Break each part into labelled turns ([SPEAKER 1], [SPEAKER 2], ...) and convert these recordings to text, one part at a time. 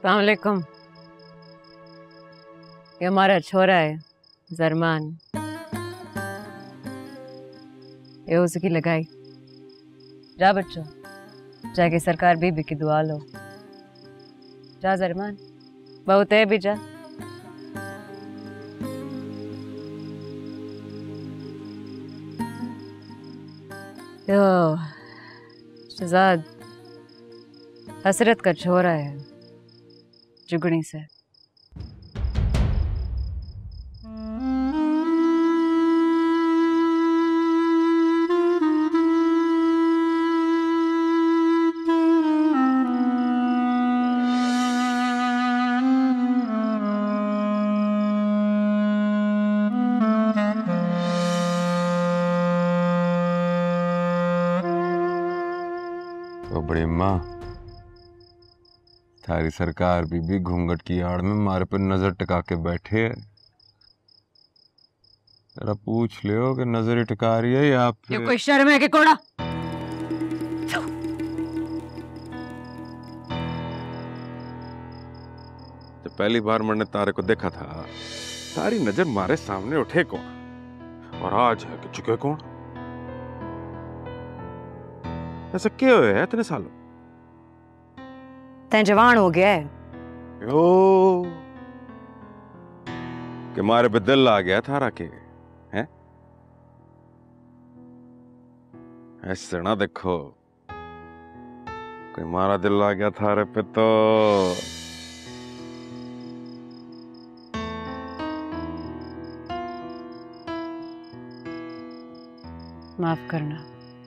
[SPEAKER 1] अस्सलाम वालेकुम। ये हमारा छोरा है जरमान, ये उसकी लगाई। जा बच्चों, जाके सरकार बीबी की दुआ लो। जा जरमान, बहुत है भी जा। यो शहजाद हसरत का छोरा है जुगनी से।
[SPEAKER 2] तो बड़ी माँ, थारी सरकार बीबी घूंघट की आड़ में मारे पर नजर टिका के बैठे है। जरा पूछ लियो कि नजर ही टिका रही है या फिर
[SPEAKER 1] ये कोई शर्म है कि कोड़ा?
[SPEAKER 2] जब पहली बार मैंने तारे को देखा था, तारी नजर मारे सामने उठे कौन, और आज है कि चुके कौन। ऐसा क्यों है इतने सालों?
[SPEAKER 1] तै जवान हो गया है।
[SPEAKER 2] यो कि मारे पे दिल आ गया थारा के हैं? ऐसे ना देखो, कोई मारा दिल आ गया थारे पे तो
[SPEAKER 1] माफ करना,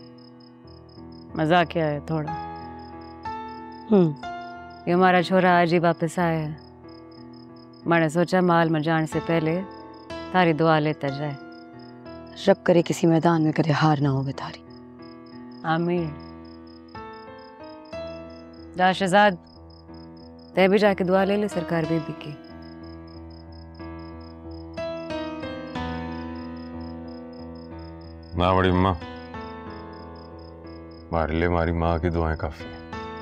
[SPEAKER 1] मजाक किया है थोड़ा। ये हमारा छोरा आज ही वापस आया है। मैंने सोचा माल में जाने से पहले तारी दुआ लेता जाए।
[SPEAKER 3] रब करे किसी मैदान में करे हार ना होवे थारी।
[SPEAKER 1] आमीन। जा शहजाद, तै भी जाके दुआ ले ले सरकार बीबी की।
[SPEAKER 2] ना बड़ी माँ, हमारे लिए हमारी माँ की दुआएं काफी है।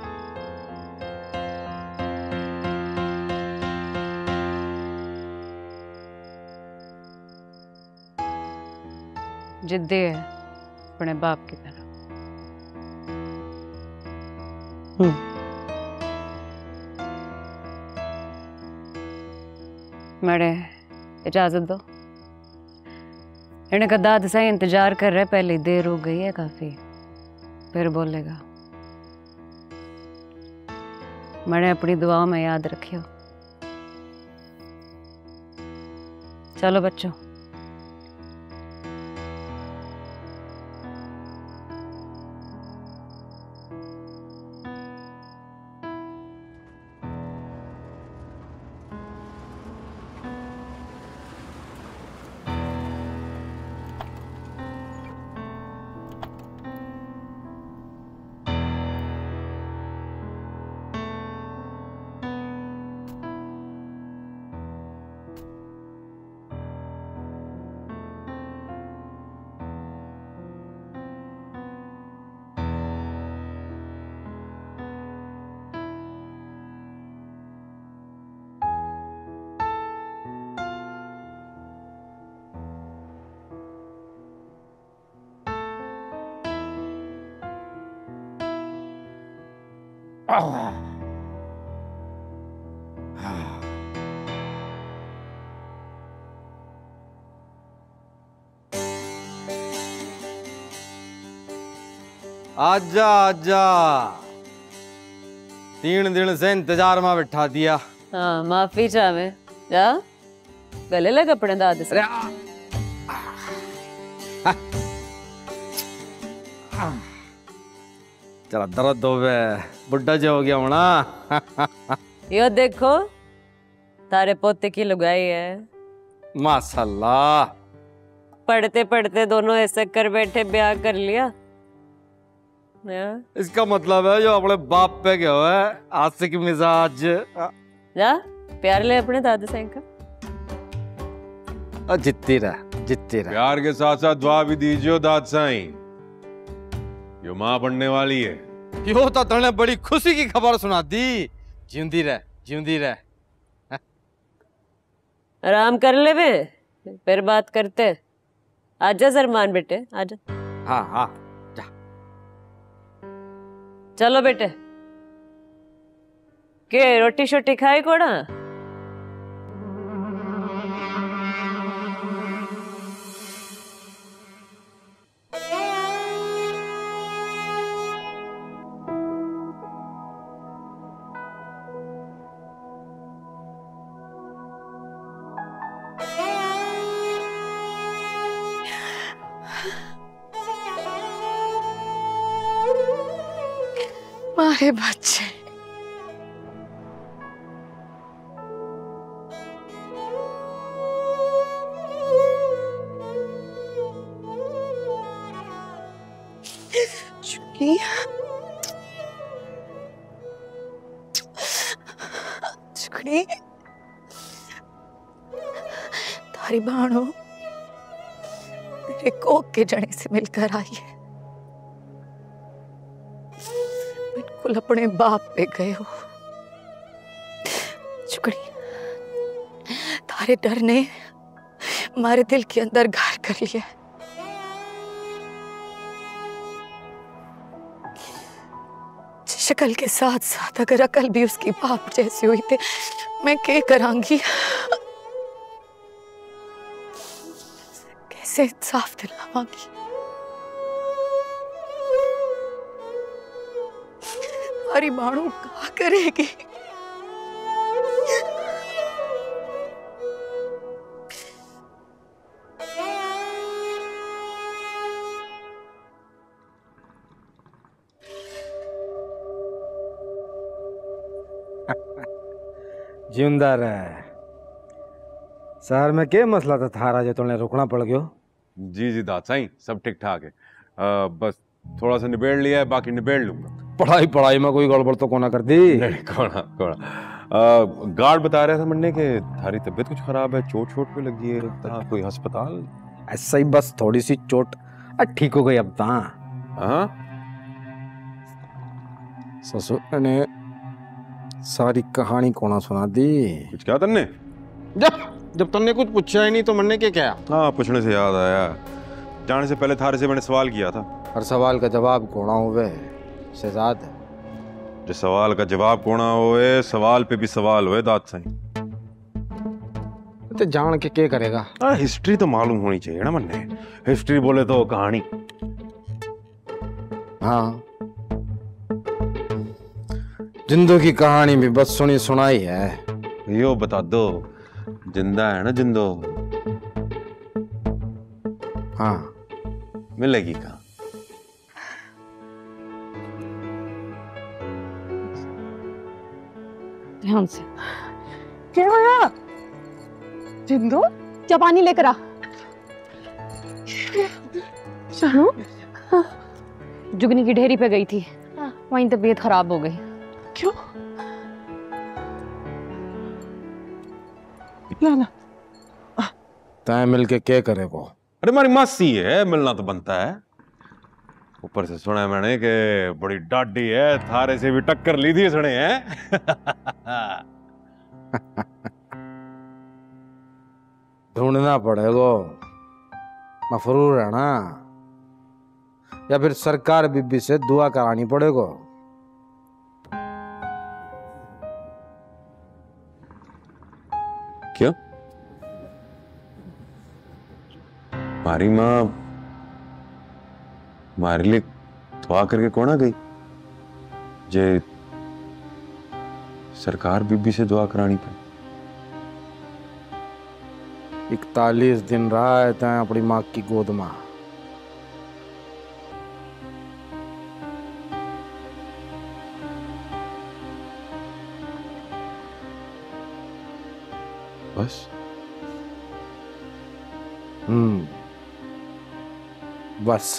[SPEAKER 1] जिद्दी है अपने बाप की तरह। मैंने इजाजत दो। इन्हें का दाद से इंतजार कर रहे, पहले देर हो गई है काफी, फिर बोलेगा। मैंने अपनी दुआओं में याद रखियो। चलो बच्चों।
[SPEAKER 4] आजा आजा, 3 दिन से इंतजार में बैठा दिया।
[SPEAKER 1] हाँ माफी चाहे जा, गले लग अपने दाद से।
[SPEAKER 4] चला दर्द होवे, बुढ़ा जो हो गया होना।
[SPEAKER 1] यो देखो तारे पोते की लुगाई है।
[SPEAKER 4] माशाल्लाह।
[SPEAKER 1] पढ़ते पढ़ते दोनों ऐसे कर बैठे, ब्याह कर लिया।
[SPEAKER 4] इसका मतलब है जो अपने बाप पे गया है आशिक मिजाज।
[SPEAKER 1] जा प्यार ले अपने दादा से का।
[SPEAKER 4] जितती रह, जितती रह।
[SPEAKER 2] प्यार के साथ साथ दुआ भी दीजिए दाद साईं, यो माँ बनने वाली है।
[SPEAKER 4] यो तो तने बड़ी खुशी की खबर सुना दी। जिंदी रह, जिंदी रह।
[SPEAKER 1] आराम कर ले वे, फिर बात करते। आजा सरमान बेटे, आजा।
[SPEAKER 4] हाँ हाँ जा।
[SPEAKER 1] चलो बेटे, के रोटी शोटी खाई कोड़ा?
[SPEAKER 3] मारे बच्चे, चुगली चुगली तारी बाणो मेरे कोक के जने से मिलकर आई है। बिल्कुल अपने बाप पे गए हो। चुगली, तारे डर ने हमारे दिल के अंदर घर कर लिया। शक्ल के साथ साथ अगर अकल भी उसकी बाप जैसी हुई थी, मैं क्या करांगी? कैसे इंसाफ दिलावांगी? हमारी बाणू क्या करेगी?
[SPEAKER 5] जिंदा रहे। शहर में क्या मसला था थारा जो तुमने रुकना पड़ गयो?
[SPEAKER 2] जी जी दाद साईं, सब ठीक ठाक है। बस थोड़ा सा निबेड़ लिया है, बाकी निबेड़ लूंगा।
[SPEAKER 5] पढ़ाई पढ़ाई में कोई गड़बड़ तो कोना कर दी?
[SPEAKER 2] नहीं, कोना कोना। गार्ड बता रहा था मन्ने के थारी तबीयत कुछ खराब है, चोट छोट पे लगी है, कोई अस्पताल?
[SPEAKER 5] ऐसा ही बस थोड़ी सी चोट ठीक हो गई अब ता।
[SPEAKER 2] हाँ,
[SPEAKER 5] ससुर ने सारी कहानी कोना सुना दी।
[SPEAKER 2] कुछ क्या तन्ने?
[SPEAKER 5] जब तुमने कुछ पूछा ही नहीं तो मन्ने के क्या?
[SPEAKER 2] हाँ, पूछने से याद आया, जाने से पहले थारे से मैंने सवाल किया था।
[SPEAKER 5] हर सवाल का जवाब कोना होवे शहजाद।
[SPEAKER 2] जो सवाल का जवाब कोना होए, सवाल पे भी सवाल होए दाद साईं।
[SPEAKER 5] तो जान के क्या करेगा?
[SPEAKER 2] हिस्ट्री तो मालूम होनी चाहिए ना मन्ने। हिस्ट्री बोले तो कहानी।
[SPEAKER 5] हाँ, जिंदो की कहानी भी बस सुनी सुनाई है।
[SPEAKER 2] यो बता दो, जिंदा है ना जिंदो?
[SPEAKER 5] हाँ,
[SPEAKER 2] मिलेगी कहाँ?
[SPEAKER 3] ध्यान से। क्या हुआ? जिंदो, क्या पानी लेकर आ। शानू, जुगनी की ढेरी पे गई थी, वहीं तबीयत खराब हो गई। क्यों?
[SPEAKER 5] ना तय मिल के क्या करेगो?
[SPEAKER 2] अरे हमारी मासी है, मिलना तो बनता है। ऊपर से सुना है मैंने कि बड़ी डाडी है, थारे से भी टक्कर ली थी सुने हैं।
[SPEAKER 5] ढूंढना पड़ेगा, मफरूर है ना, या फिर सरकार बीबी से दुआ करानी पड़ेगा।
[SPEAKER 2] क्या? हमारी माँ हमारे लिए दुआ करके कौन आ गई? जे सरकार बीबी से दुआ करानी पे
[SPEAKER 5] 41 दिन रहा है तय अपनी माँ की गोद में।
[SPEAKER 2] बस
[SPEAKER 5] बस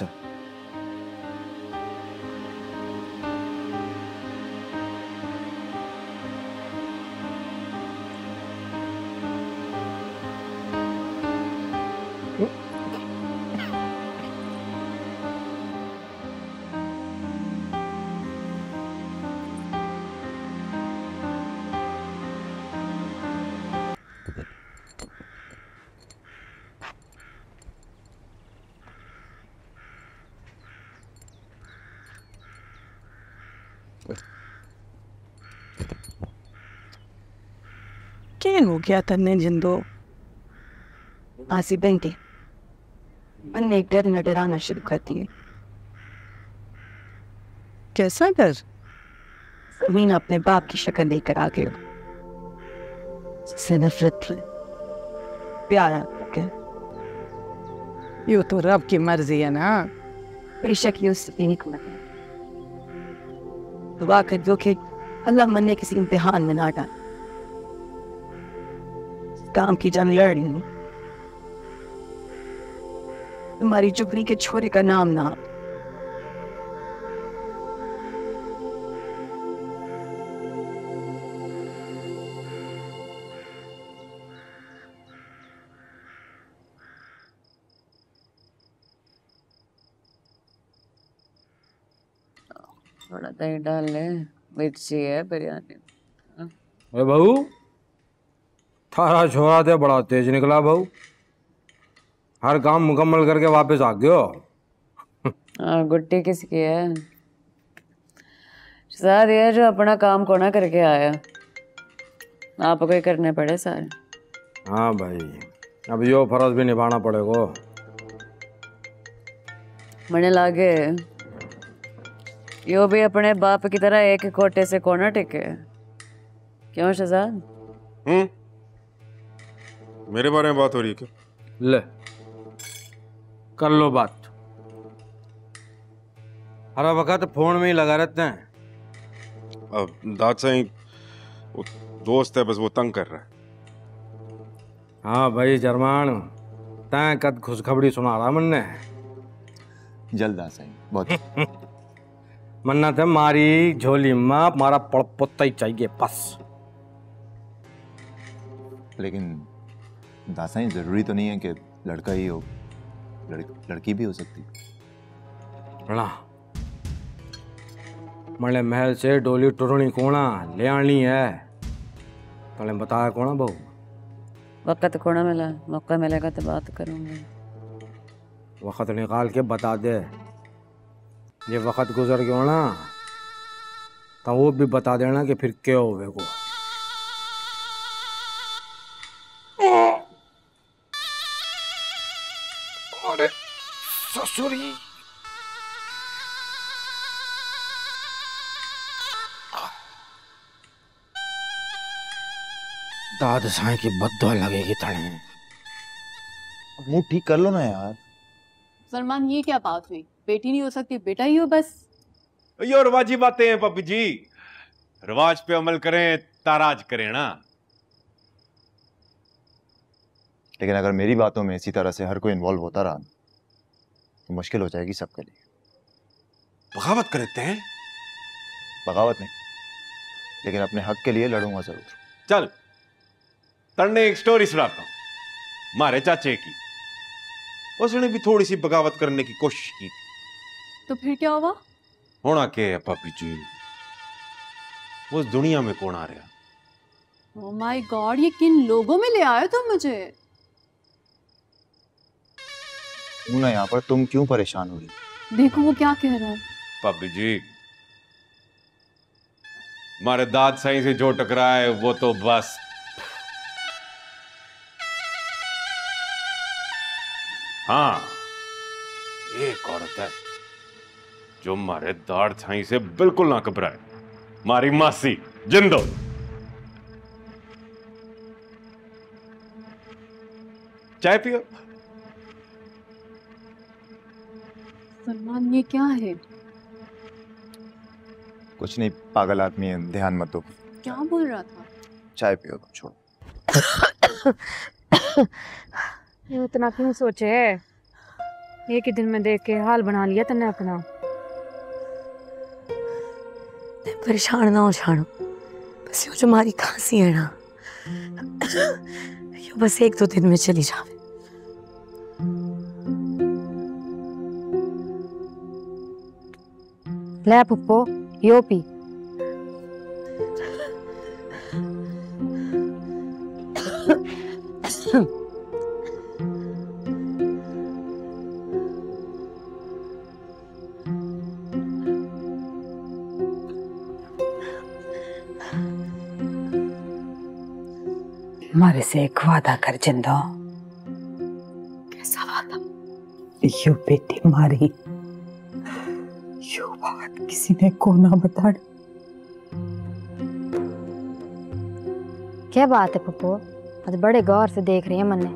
[SPEAKER 6] क्या हो गया तन्ने जिंदो?
[SPEAKER 7] आसी बेटी मन एक डर न डराना शुरू करती है।
[SPEAKER 6] कैसा डर?
[SPEAKER 7] मीना अपने बाप की शक्ल लेकर आ गया, जिससे नफरत प्यार आके।
[SPEAKER 6] यो तो रब की मर्जी है ना।
[SPEAKER 7] बेशक ये उससे हिकमत है। दुआ कर दो कि अल्लाह मन ने किसी इम्तिहान में ना डाल। काम की जंग लड़ रही हूँ, तुम्हारी जुगनी के छोरे का नाम ना।
[SPEAKER 1] थोड़ा दही डाल ले, मिर्ची है बिरयानी।
[SPEAKER 5] अरे बहू, थारा छोरा तो बड़ा तेज निकला बहू, हर काम मुकम्मल करके वापस आ गयो।
[SPEAKER 1] गुट्टी किसकी है? शहजाद ये जो अपना काम को ना करके आया, आपको ही करने पड़े सारे।
[SPEAKER 5] हाँ भाई, अब यो फर्ज भी निभाना पड़ेगा।
[SPEAKER 1] मने लागे यो भी अपने बाप की तरह एक कोटे से कोना टिके। क्यों शहजाद?
[SPEAKER 2] मेरे बारे में बात हो रही है क्या?
[SPEAKER 5] ले कर लो बात। हर वक्त फोन में ही लगा रहते हैं।
[SPEAKER 2] अब दाद साईं वो दोस्त है, बस वो तंग कर रहा है।
[SPEAKER 5] हाँ भाई जरमान, तैं कद खुशखबरी सुना रहा मन्ने।
[SPEAKER 8] जल्द आ साईं, बहुत
[SPEAKER 5] मन्ना थे मारी झोली में मारा पड़पोता ही चाहिए बस।
[SPEAKER 8] लेकिन दासाई जरूरी तो नहीं है कि लड़का ही हो, लड़की भी हो सकती।
[SPEAKER 5] बड़ा मले महल से डोली टुरणी कोना ले आनी है, तले बताया कोना बहू।
[SPEAKER 1] वक्त कोना मिला, मौका मिलेगा तो बात करूंगी।
[SPEAKER 5] वक्त निकाल के बता दे। ये वक्त गुजर गया ना तो वो भी बता देना कि फिर क्या होवे को। अरे ससुरी, दाद साईं की बद्दुआ लगेगी तड़े।
[SPEAKER 8] मुंह ठीक कर लो ना यार।
[SPEAKER 3] सलमान, ये क्या बात हुई? बेटी नहीं हो सकती, बेटा ही हो बस।
[SPEAKER 2] ये रिवाजी बातें हैं पप्पी जी, रिवाज पे अमल करें ताराज करें ना।
[SPEAKER 8] लेकिन अगर मेरी बातों में इसी तरह से हर कोई इन्वॉल्व होता रहा तो मुश्किल हो जाएगी सबके लिए।
[SPEAKER 2] बगावत करते हैं?
[SPEAKER 8] बगावत नहीं, लेकिन अपने हक के लिए लड़ूंगा जरूर।
[SPEAKER 2] चल तन्ने एक स्टोरी सुनाता हूं मारे चाचे की। उसने भी थोड़ी सी बगावत करने की कोशिश की।
[SPEAKER 3] तो फिर क्या हुआ?
[SPEAKER 2] होना क्या है पापी जी, वो उस दुनिया में कौन आ रहा।
[SPEAKER 3] ओह माय गॉड, ये किन लोगों में ले आए तुम मुझे?
[SPEAKER 8] ना यहाँ पर तुम क्यों परेशान हो रही?
[SPEAKER 3] देखो वो क्या कह रहा है।
[SPEAKER 2] पापी जी, हमारे दाद साईं से जो टकरा है वो तो बस हाँ, एक औरत है जो हमारे दाद साईं से बिल्कुल ना घबराए। मारी मासी जिंदो। चाय पियो।
[SPEAKER 3] सलमान, ये क्या है?
[SPEAKER 8] कुछ नहीं, पागल आदमी है, ध्यान मत दो।
[SPEAKER 3] क्या बोल रहा था?
[SPEAKER 8] चाय पियो तो छोड़ो।
[SPEAKER 3] इतना क्यों सोचे? एक ही दिन में देख के हाल बना लिया तन्ने अपना।
[SPEAKER 7] परेशान ना हो छाणो, बस यो जो मारी खांसी है ना, यो बस 1-2 दिन में चली जावे।
[SPEAKER 3] ले पुप्पो, यो पी।
[SPEAKER 7] हमारे से एक वादा कर जिंदो।
[SPEAKER 3] कैसा वादा?
[SPEAKER 7] यो बेटी मारी, यो बात किसी ने को ना बता।
[SPEAKER 9] क्या बात है पप्पू, आज बड़े गौर से देख रही है मन्ने।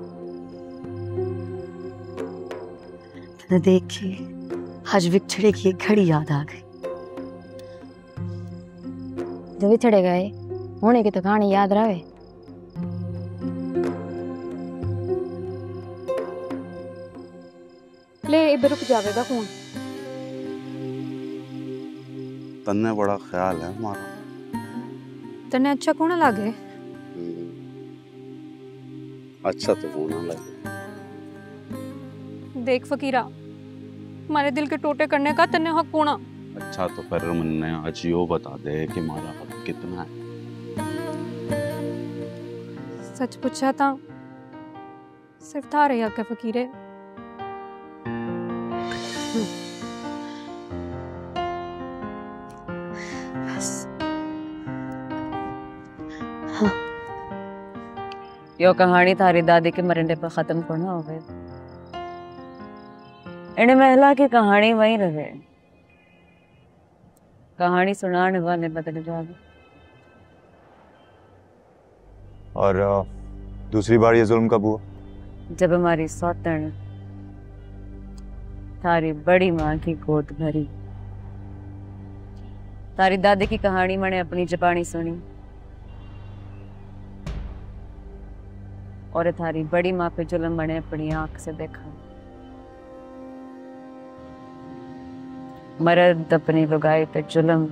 [SPEAKER 7] देखिए आज बिछड़े की एक घड़ी याद आ गई।
[SPEAKER 9] जो बिछड़े गए होने की तो कहानी याद रहे।
[SPEAKER 3] ले इब रुक जावेगा फोन।
[SPEAKER 10] तन्ने बड़ा ख्याल है हमारा।
[SPEAKER 3] तन्ने अच्छा कौन लागे?
[SPEAKER 10] अच्छा तो वो ना लगे।
[SPEAKER 3] देख फकीरा, हमारे दिल के टोटे करने का तन्ने हक कोना।
[SPEAKER 10] अच्छा तो फिर मन्ने आज यो बता दे कि हमारा हक कितना है।
[SPEAKER 3] सच पूछा था सिर्फ था रही हक है फकीरे।
[SPEAKER 1] यो कहानी थारी दादी के मरने पर खत्म को ना हो गई। इन्हें महिला की कहानी वहीं रहे, कहानी सुनाने वाले बदल जाए।
[SPEAKER 8] और दूसरी बार ये जुल्म कब हुआ?
[SPEAKER 1] जब हमारी सौतन थारी बड़ी माँ की गोद भरी। तारी दादी की कहानी मैंने अपनी जबानी सुनी और थारी बड़ी माँ पे जुल्म मैंने अपनी आंख से देखा। मर्द अपनी लुगाई पे जुल्म।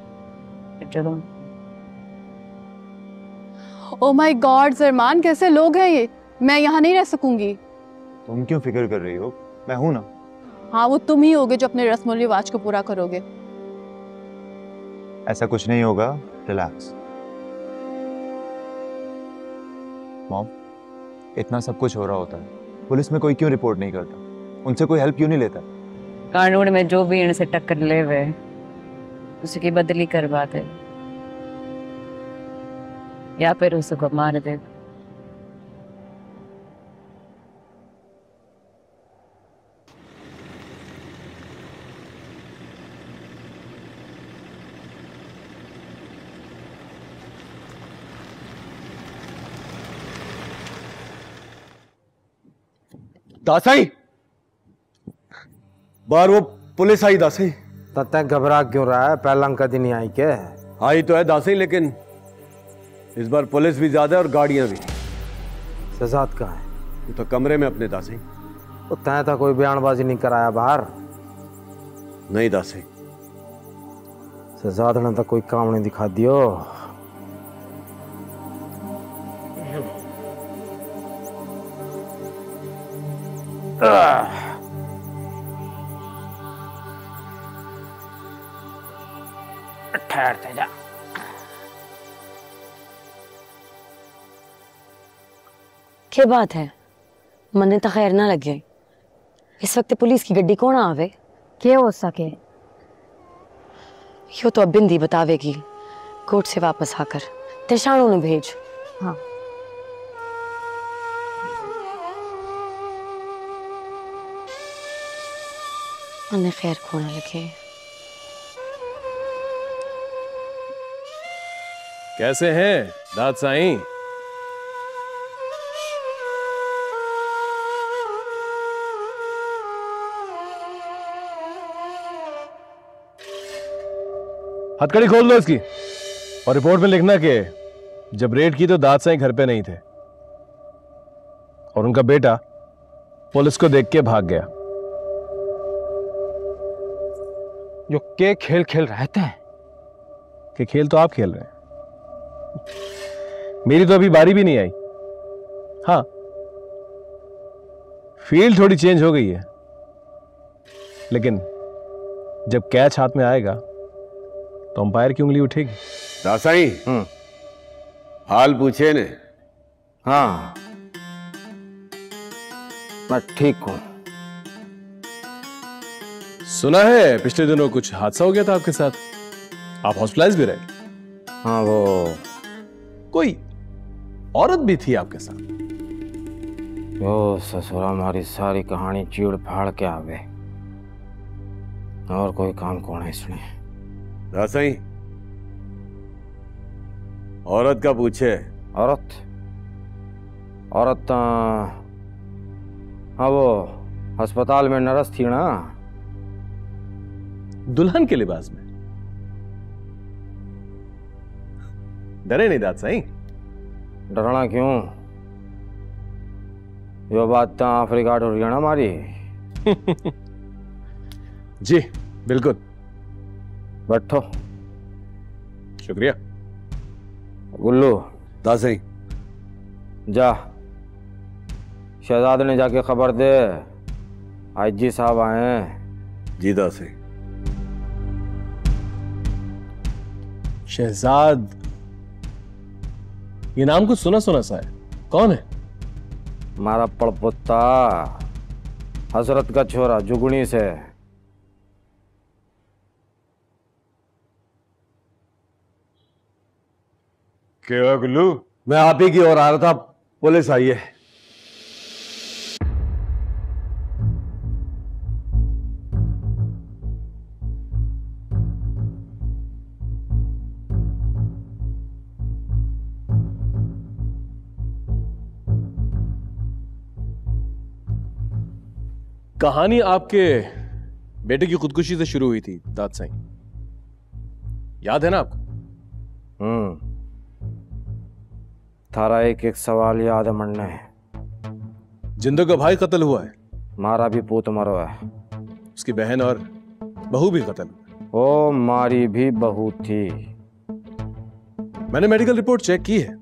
[SPEAKER 3] ओ माय गॉड सरमान, कैसे लोग हैं ये? मैं यहाँ नहीं रह सकूंगी।
[SPEAKER 8] तुम क्यों फिक्र कर रही हो? मैं हूं ना।
[SPEAKER 3] हाँ, वो तुम ही होगे जो अपने रस्म और रिवाज को पूरा करोगे।
[SPEAKER 8] ऐसा कुछ नहीं होगा, रिलैक्स। मॉम, इतना सब कुछ हो रहा होता है, पुलिस में कोई क्यों रिपोर्ट नहीं करता? उनसे कोई हेल्प क्यों नहीं लेता?
[SPEAKER 1] कानून में जो भी इनसे टक्कर ले वे उसकी बदली करवा दे या फिर उसको मार दे।
[SPEAKER 4] दासाई, बाहर वो पुलिस आई दासाई।
[SPEAKER 5] तब तक घबरा क्यों रहा है? पहला कदी नहीं आई के?
[SPEAKER 4] आई तो है दासाई, लेकिन इस बार पुलिस भी ज्यादा है और गाड़ियां भी।
[SPEAKER 5] शहजाद कहाँ है?
[SPEAKER 4] वो तो कमरे में अपने दासाई।
[SPEAKER 5] वो तय था कोई बयानबाजी नहीं कराया बाहर?
[SPEAKER 4] नहीं दासाई।
[SPEAKER 5] शहजाद ने तो कोई काम नहीं दिखा दियो। ठहरते जा।
[SPEAKER 7] क्या बात है? मन्ने तो खैर ना लगे। इस वक्त पुलिस की गड्डी कौन आवे?
[SPEAKER 9] क्या हो सके?
[SPEAKER 7] यो तो अब बिंदी बतावेगी कोर्ट से वापस आकर। तेशाणों ने भेज।
[SPEAKER 9] हाँ,
[SPEAKER 7] मन्ने खैर कौन लगे।
[SPEAKER 11] कैसे हैं दाद साईं? हथकड़ी खोल दो इसकी और रिपोर्ट में लिखना कि जब रेड की तो दाद साईं घर पे नहीं थे और उनका बेटा पुलिस को देख के भाग गया।
[SPEAKER 5] जो के खेल खेल रहते हैं
[SPEAKER 11] कि खेल तो आप खेल रहे हैं, मेरी तो अभी बारी भी नहीं आई। हाँ, फील्ड थोड़ी चेंज हो गई है, लेकिन जब कैच हाथ में आएगा तो अंपायर की उंगली उठेगी।
[SPEAKER 4] दासाई, हाल पूछे ने?
[SPEAKER 5] हाँ, मैं ठीक हूं।
[SPEAKER 11] सुना है पिछले दिनों कुछ हादसा हो गया था आपके साथ, आप हॉस्पिटलाइज भी रहे।
[SPEAKER 5] हाँ, वो
[SPEAKER 11] कोई औरत भी थी आपके साथ।
[SPEAKER 5] यो ससुरा हमारी सारी कहानी चीड़ फाड़ के आवे, और कोई काम कौन है इसने।
[SPEAKER 4] दासाई, औरत का पूछे।
[SPEAKER 5] औरत औरत हाँ, वो अस्पताल में नर्स थी ना,
[SPEAKER 11] दुल्हन के लिबास में। डरे नहीं दासाई?
[SPEAKER 5] डरना क्यों, यो बात तो अफ्रीका हो रही है ना हमारी।
[SPEAKER 11] जी बिल्कुल,
[SPEAKER 5] बैठो।
[SPEAKER 11] शुक्रिया।
[SPEAKER 5] गुल्लू,
[SPEAKER 4] दासाई,
[SPEAKER 5] जा शहजाद ने जाके खबर दे आईजी साहब आए हैं।
[SPEAKER 4] जी दासाई।
[SPEAKER 11] शहजाद, ये नाम कुछ सुना सुना सा है, कौन है?
[SPEAKER 5] हमारा पड़पोता हजरत का छोरा जुगनी से।
[SPEAKER 2] क्या गुल्लू?
[SPEAKER 4] मैं आप ही की ओर आ रहा था, पुलिस आई है।
[SPEAKER 11] कहानी आपके बेटे की खुदकुशी से शुरू हुई थी दाद साईं, याद है ना आपको?
[SPEAKER 5] थारा एक एक सवाल याद है मरना है।
[SPEAKER 11] जिंदो का भाई कत्ल हुआ है,
[SPEAKER 5] मारा भी पूत मरो है,
[SPEAKER 11] उसकी बहन और बहू भी कत्ल हुई।
[SPEAKER 5] ओ मारी भी बहू थी।
[SPEAKER 11] मैंने मेडिकल रिपोर्ट चेक की है।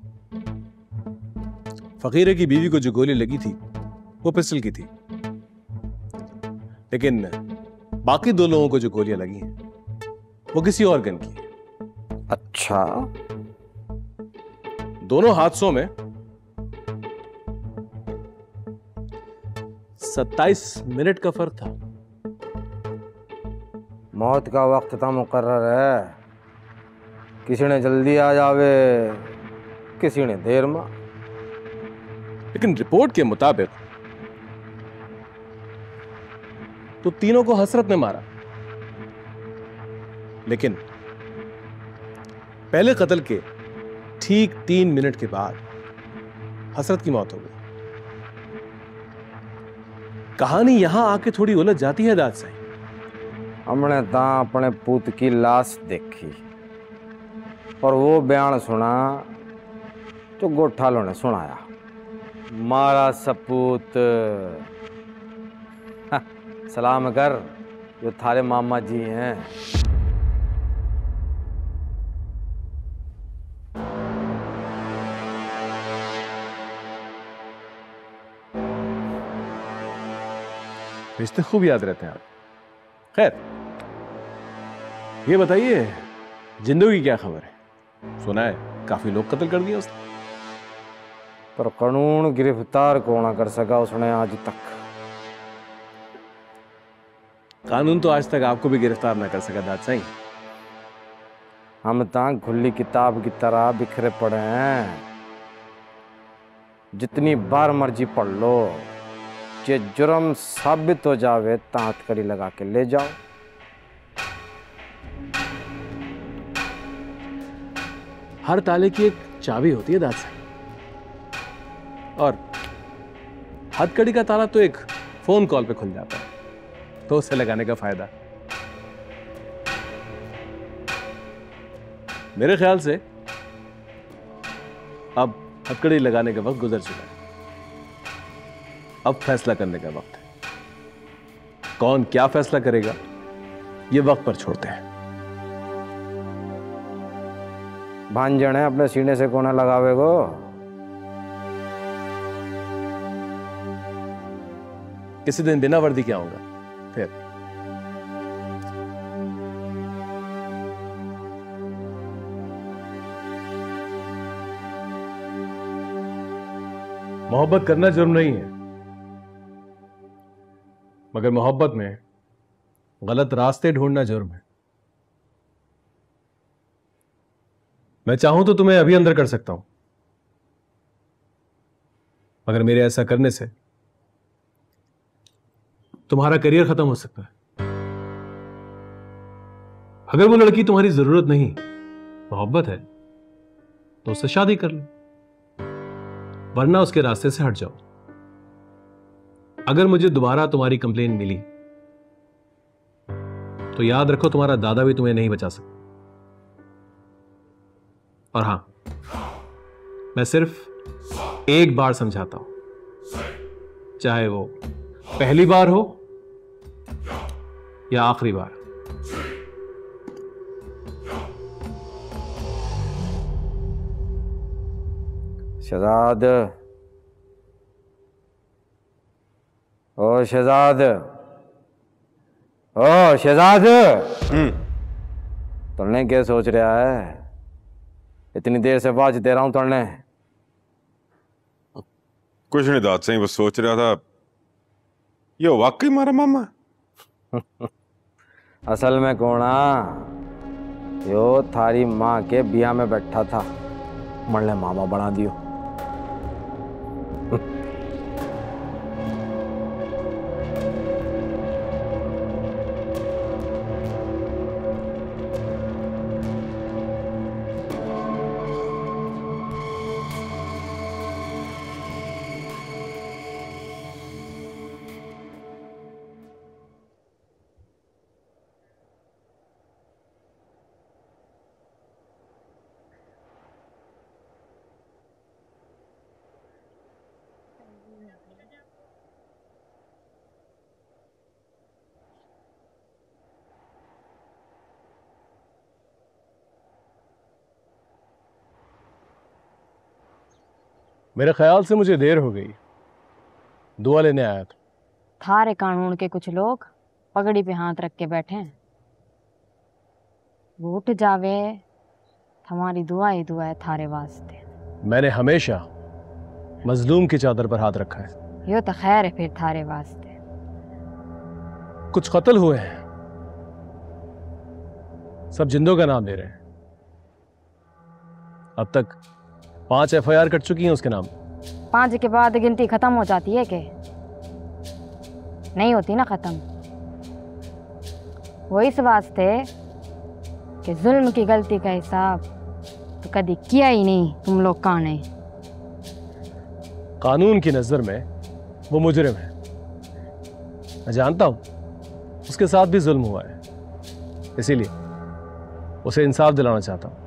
[SPEAKER 11] फकीरे की बीवी को जो गोली लगी थी वो पिस्टल की थी, लेकिन बाकी दो लोगों को जो गोलियां लगी हैं वो किसी और गन की है।
[SPEAKER 5] अच्छा,
[SPEAKER 11] दोनों हादसों में 27 मिनट का फर्क था।
[SPEAKER 5] मौत का वक्त था मुकर्रर है, किसी ने जल्दी आ जावे, किसी ने देर में।
[SPEAKER 11] लेकिन रिपोर्ट के मुताबिक तो तीनों को हसरत ने मारा, लेकिन पहले कत्ल के ठीक 3 मिनट के बाद हसरत की मौत हो गई। कहानी यहां आके थोड़ी उलझ जाती है दाद साईं।
[SPEAKER 5] हमने ता अपने पूत की लाश देखी और वो बयान सुना जो गोठालों ने सुनाया। मारा सपूत सलाम कर, जो थारे मामा जी हैं।
[SPEAKER 11] रिश्ते खूब याद रहते हैं आप। खैर, ये बताइए जिंदो की क्या खबर है? सुना है काफी लोग कत्ल कर दिए उसने।
[SPEAKER 5] पर कानून गिरफ्तार कौन ना कर सका उसने आज तक।
[SPEAKER 11] कानून तो आज तक आपको भी गिरफ्तार ना कर सका दाद साईं।
[SPEAKER 5] हम तां खुली किताब की तरह बिखरे पड़े हैं, जितनी बार मर्जी पढ़ लो। जे जुर्म साबित हो जावे तां हथकड़ी लगा के ले जाओ।
[SPEAKER 11] हर ताले की एक चाबी होती है दाद साईं, और हथकड़ी का ताला तो एक फोन कॉल पे खुल जाता है, तो उसे लगाने का फायदा। मेरे ख्याल से अब हथकड़ी लगाने का वक्त गुजर चुका है, अब फैसला करने का वक्त है। कौन क्या फैसला करेगा ये वक्त पर छोड़ते हैं।
[SPEAKER 5] भांजन है अपने सीने से कोना लगावे गो।
[SPEAKER 11] किसी दिन बिना वर्दी के आऊंगा फिर। मोहब्बत करना जुर्म नहीं है, मगर मोहब्बत में गलत रास्ते ढूंढना जुर्म है। मैं चाहूं तो तुम्हें अभी अंदर कर सकता हूं, मगर मेरे ऐसा करने से तुम्हारा करियर खत्म हो सकता है। अगर वो लड़की तुम्हारी जरूरत नहीं, मोहब्बत है, तो उससे शादी कर लो, वरना उसके रास्ते से हट जाओ। अगर मुझे दोबारा तुम्हारी कंप्लेन मिली तो याद रखो तुम्हारा दादा भी तुम्हें नहीं बचा सकता। और हां, मैं सिर्फ एक बार समझाता हूं, चाहे वो पहली बार हो या आखिरी बार।
[SPEAKER 5] शहजाद, ओ शहजाद, ओ शहजाद, तुमने क्या सोच रहा है? इतनी देर से आवाज दे रहा हूं तुमने।
[SPEAKER 2] कुछ नहीं दाद सही, बस सोच रहा था ये वाकई मारा मामा।
[SPEAKER 5] असल में कोना यो थारी माँ के बिया में बैठा था, मरने मामा बना दियो।
[SPEAKER 11] मेरे ख्याल से मुझे देर हो गई, दुआ लेने आया था।
[SPEAKER 9] थारे कानून के कुछ लोग पगड़ी पे हाथ रख के बैठे हैं, वो उठ जावे, हमारी दुआ ही दुआ है थारे वास्ते।
[SPEAKER 11] मैंने हमेशा मजलूम की चादर पर हाथ रखा है।
[SPEAKER 9] यो तो खैर है फिर थारे वास्ते।
[SPEAKER 11] कुछ कत्ल हुए हैं, सब जिंदों का नाम ले रहे हैं। अब तक 5 FIR कट चुकी हैं उसके नाम।
[SPEAKER 9] 5 के बाद गिनती खत्म हो जाती है कि नहीं होती ना खत्म? वो इस वास्ते कि जुल्म की गलती का हिसाब तो कभी किया ही नहीं तुम लोग का नहीं।
[SPEAKER 11] कानून की नजर में वो मुजरिम है, मैं जानता हूं उसके साथ भी जुल्म हुआ है, इसीलिए उसे इंसाफ दिलाना चाहता हूं।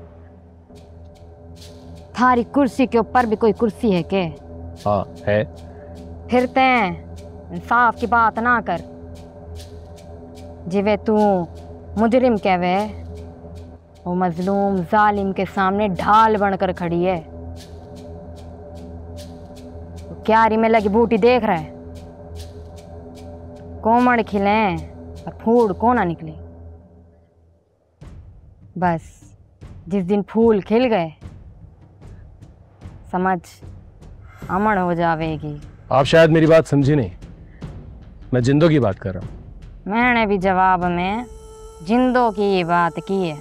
[SPEAKER 9] थारी कुर्सी के ऊपर भी कोई कुर्सी है के?
[SPEAKER 11] हाँ है।
[SPEAKER 9] फिर ते इंसाफ की बात ना कर, जिवे तू मुजरिम कहवे, वो मजलूम जालिम के सामने ढाल बनकर खड़ी है। तो क्यारी में लगी बूटी देख रहा है, कोमड़ खिले और फूल को ना निकले। बस जिस दिन फूल खिल गए समझ अमन हो जावेगी।
[SPEAKER 11] आप शायद मेरी बात समझी नहीं, मैं जिंदों की बात कर रहा हूं।
[SPEAKER 9] मैंने भी जवाब में जिंदों की ये बात की है।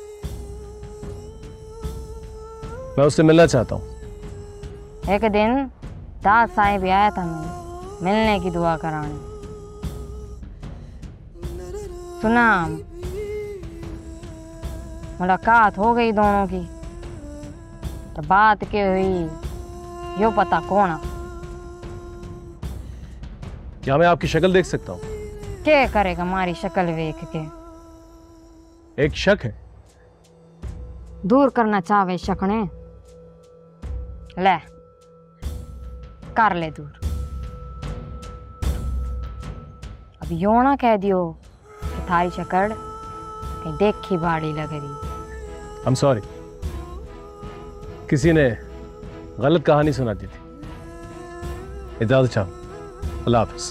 [SPEAKER 11] मैं उससे मिलना चाहता हूं।
[SPEAKER 9] एक दिन दास साहिब भी आया था मैं मिलने की दुआ कराने। सुना मुलाकात हो गई दोनों की, तो बात के हुई यो पता कौन आ।
[SPEAKER 11] क्या मैं आपकी शक्ल देख सकता हूं?
[SPEAKER 9] क्या करेगा हमारी शक्ल देख के?
[SPEAKER 11] एक शक है।
[SPEAKER 9] दूर करना चाहे शक ने, ले कर ले दूर। अब यो ना कह दियो कि थारी शक्ल कहीं देखी बाड़ी लग रही।
[SPEAKER 11] I'm sorry, किसी ने गलत कहानी सुना दी थी। इजाजत चाहूं, अल्लाह हाफिज।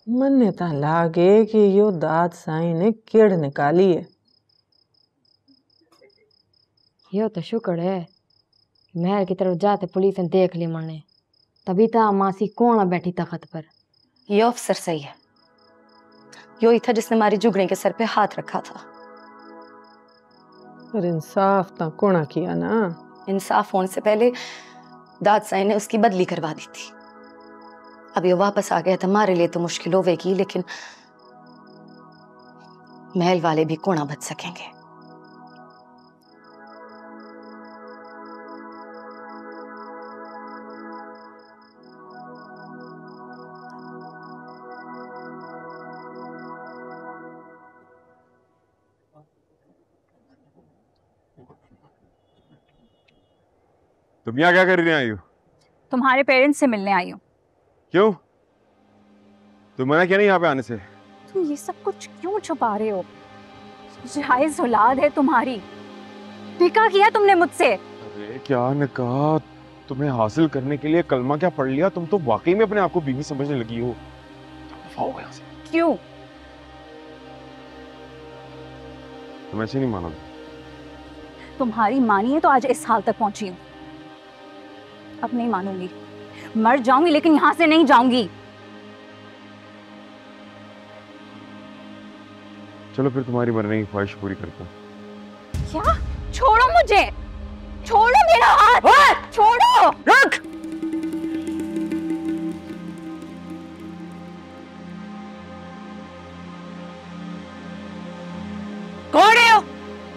[SPEAKER 6] मन्ने ता लागे कि यो दाद साईं ने केड़ निकाली है।
[SPEAKER 9] यो तो शुक्र है महल की तरफ जाते पुलिस ने देख ली मने, तभी तो मासी कौन बैठी तख्त पर।
[SPEAKER 12] ये अफसर सही है, यो ही था जिसने हमारी जुगनी के सर पे हाथ रखा था।
[SPEAKER 6] पर इंसाफ तो कोना किया ना।
[SPEAKER 12] इंसाफ होने से पहले दाद साईं ने उसकी बदली करवा दी थी। अब ये वापस आ गया तो हमारे लिए तो मुश्किल होवेगी, लेकिन महल वाले भी कोना बच सकेंगे।
[SPEAKER 2] तुम यहाँ क्या कर रही आई हो?
[SPEAKER 13] तुम्हारे पेरेंट्स से मिलने आई हूँ।
[SPEAKER 2] क्यों? तुम मना किया नहीं यहाँ पे आने से?
[SPEAKER 13] तुम ये सब कुछ क्यों छुपा रहे हो? जायज औलाद है तुम्हारी, निकाह किया तुमने मुझसे।
[SPEAKER 2] अरे क्या निकाह? तुम्हें हासिल करने के लिए कलमा क्या पढ़ लिया? तुम तो वाकई में अपने आप को बीवी समझने लगी हो। यहाँ से
[SPEAKER 13] क्यों?
[SPEAKER 2] तुम ऐसे नहीं मानोगे।
[SPEAKER 13] तुम्हारी मानी है तो आज इस हाल तक पहुंची हूँ। अब नहीं मानूंगी, मर जाऊंगी लेकिन यहाँ से नहीं जाऊंगी।
[SPEAKER 2] चलो फिर तुम्हारी मरने की ख्वाहिश पूरी करता हूँ।
[SPEAKER 13] क्या? छोड़ो मुझे, छोड़ो मेरा हाथ, छोड़ो।
[SPEAKER 2] रख।
[SPEAKER 1] कौन है हो?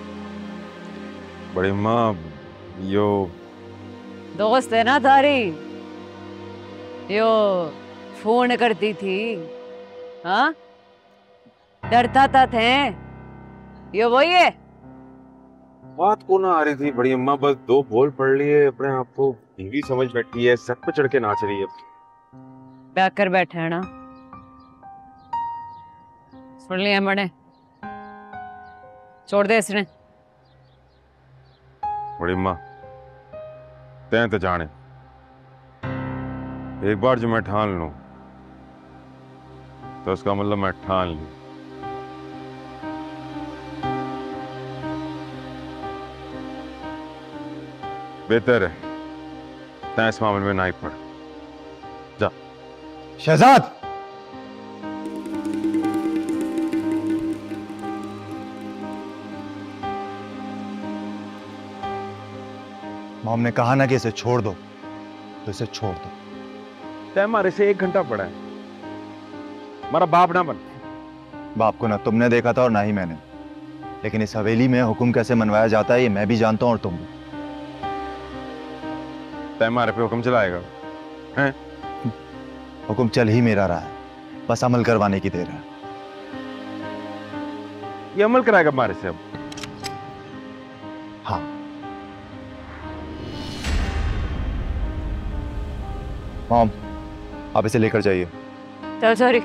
[SPEAKER 2] बड़ी माँ, यो
[SPEAKER 1] दोस्त है ना तारी, यो फोन करती थी। हाँ, डरता था थे, यो वही है।
[SPEAKER 2] बात को ना आ रही थी बड़ी अम्मा, बस दो बोल पढ़ लिए, अपने आप को बीवी समझ बैठी है, सर पे चढ़ के नाच रही है।
[SPEAKER 1] ब्याह कर बैठे है ना, सुन लिया मैंने, छोड़ दे इसने।
[SPEAKER 2] बड़ी अम्मा तैं तो जाने, एक बार जो मैं ठान लूं तो उसका मतलब मैं ठान लूं। बेहतर है तैं इस मामले में ना ही पड़। जा।
[SPEAKER 8] शहजाद, मॉम ने कहा ना कि इसे छोड़ दो, तो इसे छोड़ दो।
[SPEAKER 2] तैं हमारे से 1 घंटा पड़ा है, हमारा बाप ना बन।
[SPEAKER 8] बाप को ना तुमने देखा था और ना ही मैंने, लेकिन इस हवेली में हुक्म कैसे मनवाया जाता है ये मैं भी जानता हूं और तुम भी।
[SPEAKER 2] तैं हमारे पे हुक्म चलाएगा हैं?
[SPEAKER 8] हुक्म चल ही मेरा रहा है, बस अमल करवाने की देर है।
[SPEAKER 2] ये अमल कराएगा हमारे से अब?
[SPEAKER 8] हाँ। मॉम, आप इसे लेकर जाइए।
[SPEAKER 1] चल सॉरी।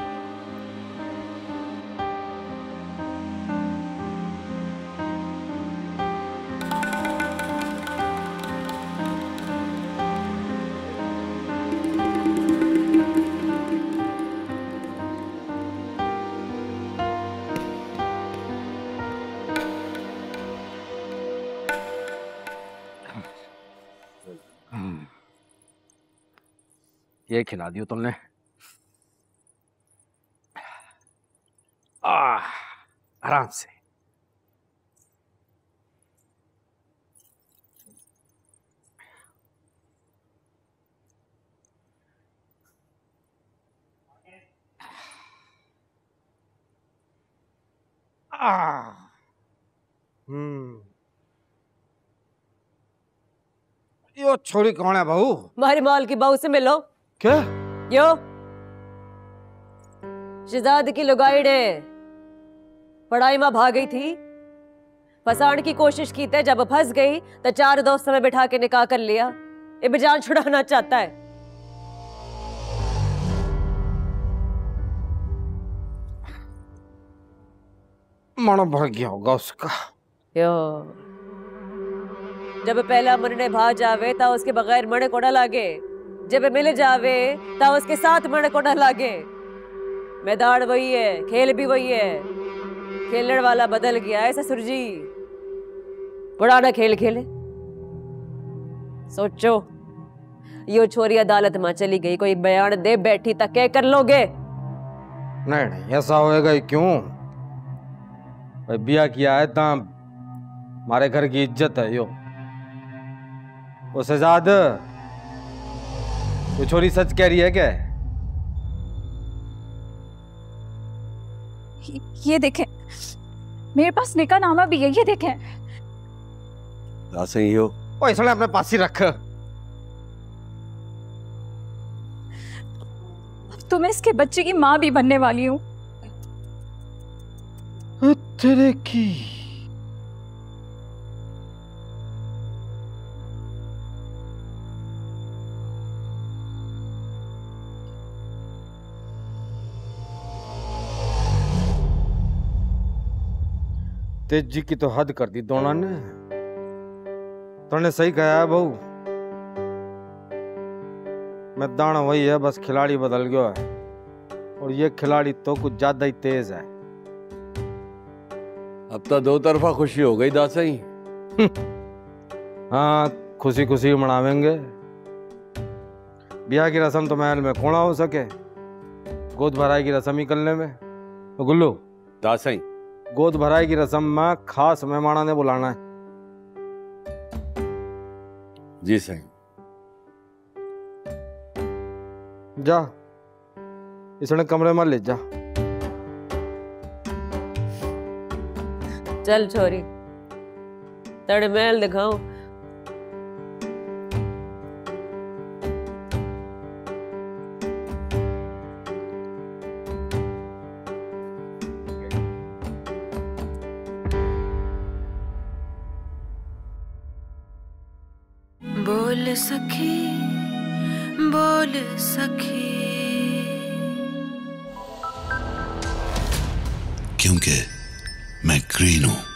[SPEAKER 5] ये खिला दियो तुमने। आराम से। यो छोरी कौन है बहू?
[SPEAKER 1] मारी माल की बहू से मिलो।
[SPEAKER 5] क्या?
[SPEAKER 1] यो शहजाद की लुगाई पढ़ाई में भाग गई थी, फसाने की कोशिश की थे, जब फंस गई तो 4 दोस्त में बिठा के निकाह कर लिया। ये बेजान छुड़ाना चाहता है।
[SPEAKER 5] मन भर गया होगा उसका।
[SPEAKER 1] यो जब पहला मरने भाग जावे ता उसके बगैर मरने को न लागे, जब मिल जावे ता उसके साथ मरने को न लागे। मैदान वही है, खेल भी वही है। खेलने वाला बदल गया है ससुर जी। पुराना खेल खेले। सोचो, यो छोरी अदालत में चली गई, कोई बयान दे बैठी तक क्या कर लोगे?
[SPEAKER 5] नहीं नहीं, ऐसा होएगा ही क्यों? भाई बिया किया है ता हमारे घर की इज्जत है यो। वो सजाद, वो छोरी सच कह रही है क्या?
[SPEAKER 13] ये देखें, मेरे पास निकाहनामा भी है, ये देखें।
[SPEAKER 4] सही हो।
[SPEAKER 5] ओ इसने अपने पास ही रख।
[SPEAKER 13] तो मैं इसके बच्चे की माँ भी बनने वाली हूँ।
[SPEAKER 5] तेरे की तेजी की तो हद कर दी दोनों ने। तूने सही कहा है बहू, मैदान वही है, बस खिलाड़ी बदल गया है। और ये खिलाड़ी तो कुछ ज्यादा ही तेज है।
[SPEAKER 4] अब तो दो तरफा खुशी हो गई दासाई।
[SPEAKER 5] हाँ, खुशी खुशी मनावेंगे। ब्याह की रस्म तो महल में कौन हो सके, गोद भराई की रस्म ही करने में। तो गुल्लू
[SPEAKER 4] दासाई,
[SPEAKER 5] गोद भराई की रस्म में खास मेहमाना ने बुलाना है।
[SPEAKER 4] जी सही।
[SPEAKER 5] जा इसने कमरे में ले जा।
[SPEAKER 1] चल छोरी, तड़ महल दिखाऊं।
[SPEAKER 14] बोल सखी, बोल सखी,
[SPEAKER 15] क्योंकि मैं ग्रीन हूं।